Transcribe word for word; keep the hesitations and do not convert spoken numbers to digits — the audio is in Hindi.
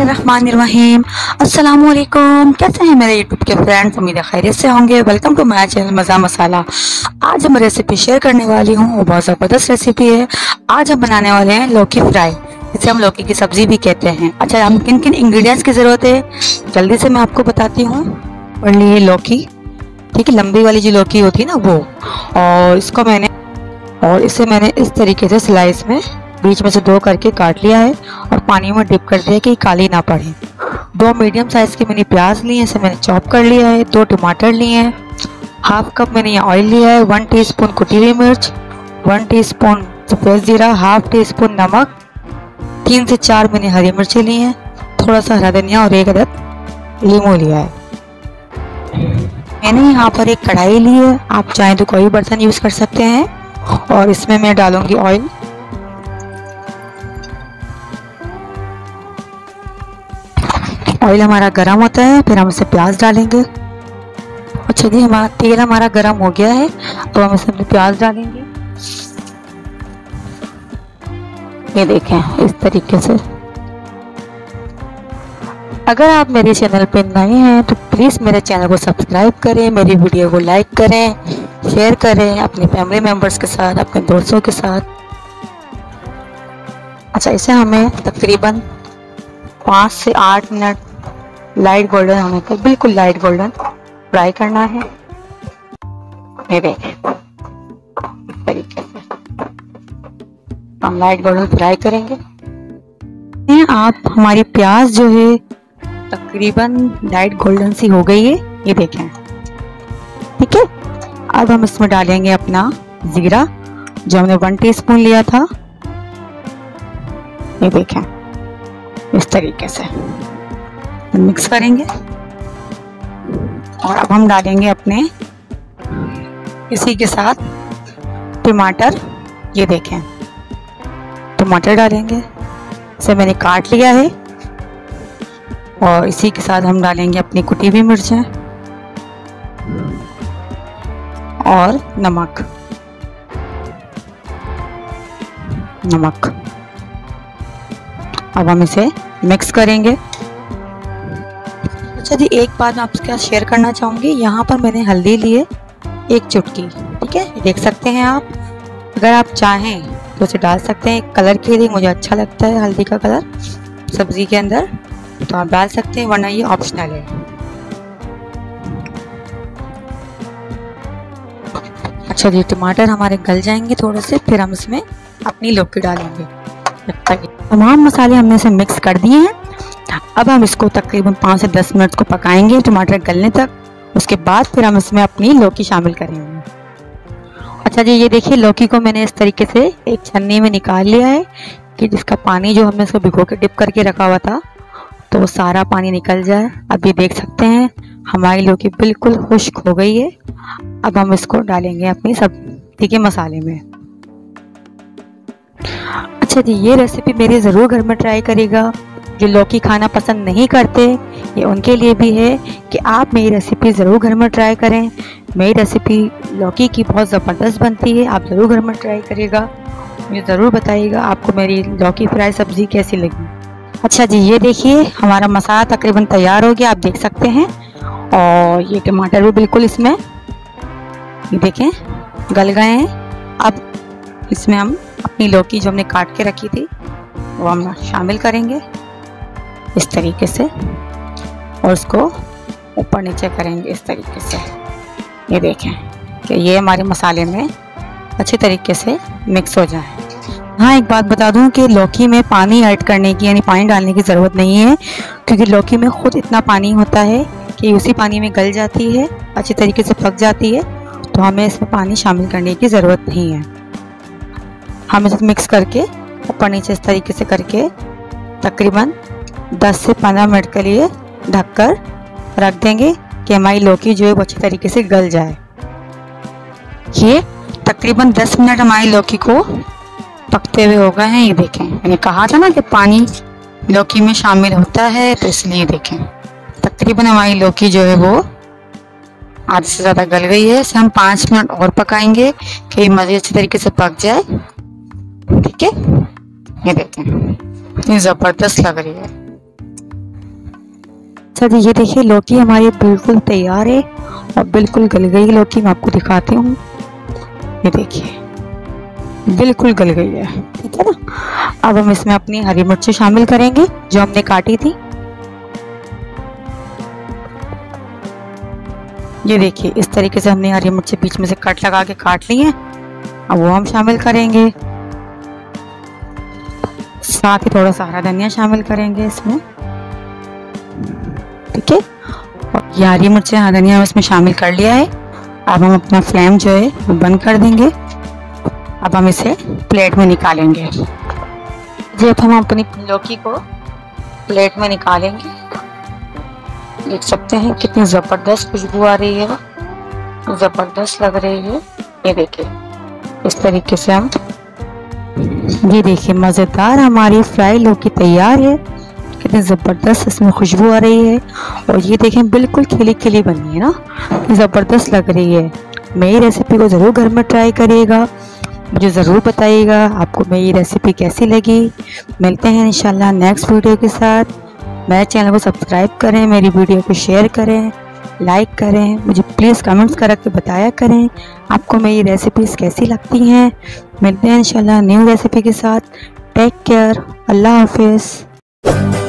बिस्मिल्लाहिर्रहमानिर्रहीम। अस्सलामु अलैकुम। कैसे हैं मेरे यूट्यूब के फ्रेंड्स? उम्मीद है खैरियत से होंगे। वेलकम टू माय चैनल मज़ा मसाला। आज हम रेसिपी शेयर करने वाली हूँ और बहुत ज़बरदस्त रेसिपी है। आज हम बनाने वाले हैं लौकी फ्राई, जिसे हम लौकी की सब्जी भी कहते हैं। अच्छा, हम किन किन इंग्रेडिएंट्स की ज़रूरत है जल्दी से मैं आपको बताती हूँ। और लिए लौकी, ठीक है, लंबी वाली जो लौकी होती है ना वो, और इसको मैंने और इसे मैंने इस तरीके से स्लाइस में बीच में से दो करके काट लिया है और पानी में डिप कर दिया कि काली ना पड़े। दो मीडियम साइज के मैंने प्याज लिए हैं, इसे मैंने चॉप कर लिया है। दो टमाटर लिए हैं। हाफ कप मैंने ये ऑयल लिया है। वन टीस्पून कुटी हुई मिर्च, वन टीस्पून सफ़ेद जीरा, हाफ टी स्पून नमक, तीन से चार मैंने हरी मिर्ची ली हैं, थोड़ा सा हरा धनिया और एक अदद लीमू लिया है। मैंने यहाँ पर एक कढ़ाई ली है, आप चाहें तो कोई बर्तन यूज़ कर सकते हैं। और इसमें मैं डालूंगी ऑयल। ऑयल हमारा गरम होता है, फिर हम इसमें प्याज डालेंगे। अच्छा जी, हमारा तेल हमारा गरम हो गया है, तो हम इसमें प्याज डालेंगे। ये देखें इस तरीके से। अगर आप मेरे चैनल पे नए हैं तो प्लीज़ मेरे चैनल को सब्सक्राइब करें, मेरी वीडियो को लाइक करें, शेयर करें अपने फैमिली मेम्बर्स के साथ, अपने दोस्तों के साथ। अच्छा, इसे हमें तकरीबन पाँच से आठ मिनट लाइट गोल्डन होने तक, बिल्कुल लाइट गोल्डन फ्राई करना है। ये देखें इस तरीके से हम लाइट गोल्डन फ्राई करेंगे। आप हमारी प्याज जो है तकरीबन लाइट गोल्डन सी हो गई है, ये देखें, ठीक है। अब हम इसमें डालेंगे अपना जीरा जो हमने वन टीस्पून लिया था। ये देखें इस तरीके से मिक्स करेंगे। और अब हम डालेंगे अपने इसी के साथ टमाटर। ये देखें टमाटर डालेंगे, इसे मैंने काट लिया है। और इसी के साथ हम डालेंगे अपनी कुटी हुई मिर्चें और नमक नमक अब हम इसे मिक्स करेंगे। अच्छा जी, एक बात मैं आपके साथ शेयर करना चाहूँगी। यहाँ पर मैंने हल्दी ली है एक चुटकी, ठीक है, देख सकते हैं आप। अगर आप चाहें तो उसे डाल सकते हैं कलर के लिए, मुझे अच्छा लगता है हल्दी का कलर सब्जी के अंदर, तो आप डाल सकते हैं, वरना ये ऑप्शनल है। अच्छा जी, टमाटर हमारे गल जाएंगे थोड़े से, फिर हम इसमें अपनी लौकी डालेंगे। तमाम मसाले हमने इसे मिक्स कर दिए हैं। अब हम इसको तकरीबन पाँच से दस मिनट को पकाएंगे टमाटर गलने तक। उसके बाद फिर हम इसमें अपनी लौकी शामिल करेंगे। अच्छा जी, ये देखिए लौकी को मैंने इस तरीके से एक छन्नी में निकाल लिया है कि जिसका पानी जो हमने इसको भिगो के डिप करके रखा हुआ था, तो वो सारा पानी निकल जाए। अब ये देख सकते हैं हमारी लौकी बिल्कुल खुश्क हो गई है। अब हम इसको डालेंगे अपनी सब्जी के मसाले में। अच्छा जी, ये रेसिपी मेरी ज़रूर घर में ट्राई करिएगा। जो लौकी खाना पसंद नहीं करते, ये उनके लिए भी है कि आप मेरी रेसिपी ज़रूर घर में ट्राई करें। मेरी रेसिपी लौकी की बहुत ज़बरदस्त बनती है, आप ज़रूर घर में ट्राई करिएगा। मुझे ज़रूर बताइएगा आपको मेरी लौकी फ्राई सब्ज़ी कैसी लगी। अच्छा जी, ये देखिए हमारा मसाला तकरीबन तैयार हो गया, आप देख सकते हैं। और ये टमाटर भी बिल्कुल इसमें, ये देखें, गल गए हैं। अब इसमें हम अपनी लौकी जो हमने काट के रखी थी वो हम शामिल करेंगे इस तरीके से, और उसको ऊपर नीचे करेंगे इस तरीके से। ये देखें कि ये हमारे मसाले में अच्छे तरीके से मिक्स हो जाए। हाँ, एक बात बता दूं कि लौकी में पानी ऐड करने की, यानी पानी डालने की ज़रूरत नहीं है, क्योंकि लौकी में खुद इतना पानी होता है कि उसी पानी में गल जाती है, अच्छी तरीके से पक जाती है। तो हमें इसमें पानी शामिल करने की ज़रूरत नहीं है। हम इसे मिक्स करके ऊपर नीचे इस तरीके से करके तकरीबन दस से पंद्रह मिनट के लिए ढककर रख देंगे कि हमारी लौकी जो है वो अच्छी तरीके से गल जाए। ये तकरीबन दस मिनट हमारी लौकी को पकते हुए हो गए हैं। ये देखें, मैंने कहा था ना कि पानी लौकी में शामिल होता है, तो इसलिए देखें तकरीबन हमारी लौकी जो है वो आधे से ज़्यादा गल गई है। इसे हम पाँच मिनट और पकाएंगे कि मज़े अच्छी तरीके से पक जाए, ठीक है। ये देखें ये ज़बरदस्त लग रही है। अच्छा जी, ये देखिए लौकी हमारी बिल्कुल तैयार है और बिल्कुल गल गई लौकी। मैं आपको दिखाती हूँ, ये देखिए बिल्कुल गल गई है, ठीक है ना। अब हम इसमें अपनी हरी मिर्ची शामिल करेंगे जो हमने काटी थी। ये देखिए इस तरीके से हमने हरी मिर्ची बीच में से कट लगा के काट ली है। अब वो हम शामिल करेंगे, साथ ही थोड़ा सा हरा धनिया शामिल करेंगे इसमें, ठीक है। और ये हरी मिर्ची हरा धनिया इसमें शामिल कर लिया है। अब हम अपना फ्लेम जो है वो बंद कर देंगे। अब हम इसे प्लेट में निकालेंगे। जी अब हम अपनी लौकी को प्लेट में निकालेंगे। देख सकते हैं कितनी ज़बरदस्त खुशबू आ रही है, ज़बरदस्त लग रही है। ये देखिए इस तरीके से हम, ये देखिए मज़ेदार हमारी फ्राई लौकी तैयार है। कितनी ज़बरदस्त इसमें खुशबू आ रही है और ये देखें बिल्कुल खिली खिली बनी है ना, ज़बरदस्त लग रही है। मेरी रेसिपी को ज़रूर घर में ट्राई करिएगा, मुझे ज़रूर बताइएगा आपको मेरी रेसिपी कैसी लगी। मिलते हैं इंशाल्लाह नेक्स्ट वीडियो के साथ। मेरे चैनल को सब्सक्राइब करें, मेरी वीडियो को शेयर करें, लाइक करें। मुझे प्लीज़ कमेंट्स करके बताया करें आपको मेरी रेसिपीज़ कैसी लगती हैं। मिलते हैं इंशाल्लाह न्यू रेसिपी के साथ। टेक केयर, अल्लाह हाफिज़।